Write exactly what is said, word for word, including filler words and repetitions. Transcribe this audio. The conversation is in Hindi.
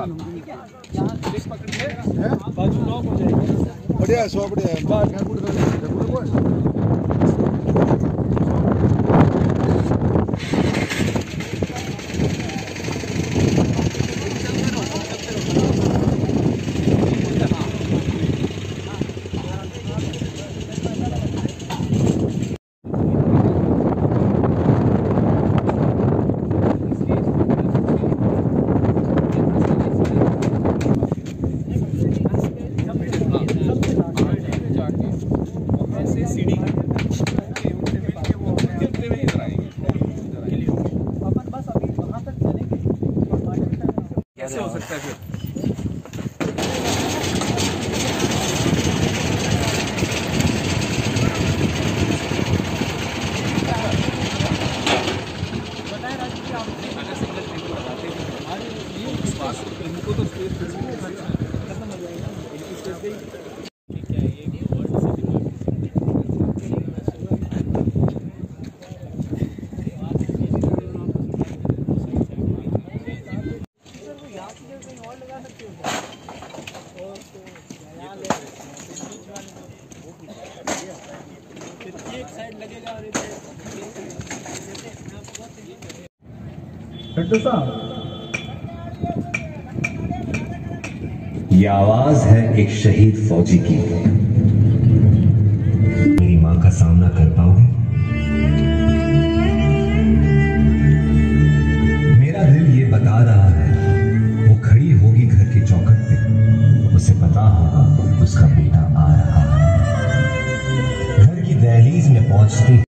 बाजू लॉक हो जाएगा। बढ़िया सौ बढ़िया है बाहर क्या कुछ कैसे हो सकता है फिर? इनको तो स्पेस खत्म हो जाएगा। इनकी स्पेस गई। एक साइड लगेगा और ये आवाज है एक शहीद फौजी की। मेरी मां का सामना कर पाओगे? मेरा दिल ये बता रहा है, वो खड़ी होगी घर की चौखट पे, उसे पता होगा उसका बेटा आ रहा है। घर की दहलीज में पहुंचती